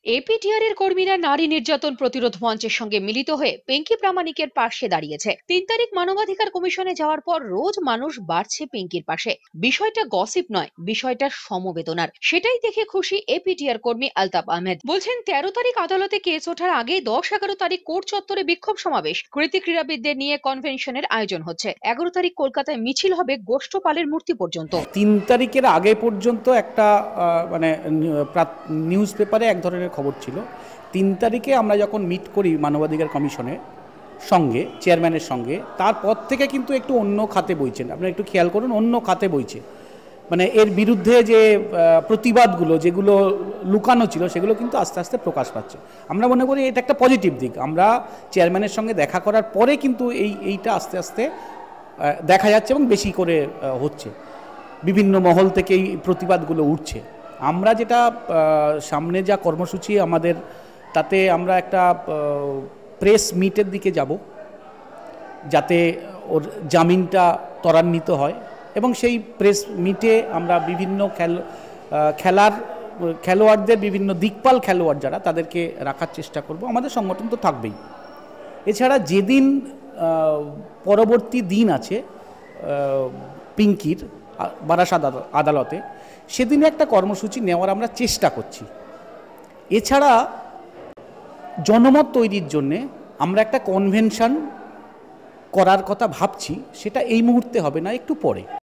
এপিটিআর এর কর্মীরা নারী নির্যাতন প্রতিরোধ মঞ্চের সঙ্গে মিলিত হয়ে পিঙ্কি প্রামাণিকের পাশে দাঁড়িয়েছে। 3 তারিখ মানবাধিকার কমিশনে যাওয়ার পর রোজ মানুষ বাড়ছে পিঙ্কির পাশে। বিষয়টা গসিপ নয়, বিষয়টা সমবেদনার। সেটাই দেখে খুশি এপিটিআর কর্মী আলতাফ আহমেদ। বলছেন 13 তারিখ আদালতে কেস ওঠার আগে 10-11 তারিখ কোর্ট চত্বরে বিক্ষোভ সমাবেশ, কৃতি ক্রীড়াবিদদের নিয়ে কনভেনশনের আয়োজন হচ্ছে। 11 তারিখ কলকাতায় মিছিল হবে গোষ্ঠপালের মূর্তি পর্যন্ত। 3 তারিখের আগে পর্যন্ত একটা মানে নিউজ পেপারে এক ধরনের খবর ছিল। 3 তারিখে আমরা যখন মিট করি মানবাধিকার কমিশনের সঙ্গে, চেয়ারম্যানের সঙ্গে, তারপর থেকে কিন্তু একটু অন্য খাতে বইছেন। আপনারা একটু খেয়াল করুন, অন্য খাতে বইছে। মানে এর বিরুদ্ধে যে প্রতিবাদগুলো যেগুলো লুকানো ছিল সেগুলো কিন্তু আস্তে আস্তে প্রকাশ পাচ্ছে। আমরা মনে করি এটা একটা পজিটিভ দিক। আমরা চেয়ারম্যানের সঙ্গে দেখা করার পরে কিন্তু এইটা আস্তে আস্তে দেখা যাচ্ছে এবং বেশি করে হচ্ছে। বিভিন্ন মহল থেকে এই প্রতিবাদগুলো উঠছে। আমরা যেটা সামনে যা কর্মসূচি আমাদের, তাতে আমরা একটা প্রেস মিটের দিকে যাব, যাতে ওর জামিনটা ত্বরান্বিত হয়, এবং সেই প্রেস মিটে আমরা বিভিন্ন খেলোয়াড়দের, বিভিন্ন দিকপাল খেলোয়াড় যারা, তাদেরকে রাখার চেষ্টা করব। আমাদের সংগঠন তো থাকবেই। এছাড়া যেদিন পরবর্তী দিন আছে পিঙ্কির বারাসাত আদালতে, সেদিনে একটা কর্মসূচি নেওয়ার আমরা চেষ্টা করছি। এছাড়া জনমত তৈরির জন্যে আমরা একটা কনভেনশন করার কথা ভাবছি। সেটা এই মুহূর্তে হবে না, একটু পরে।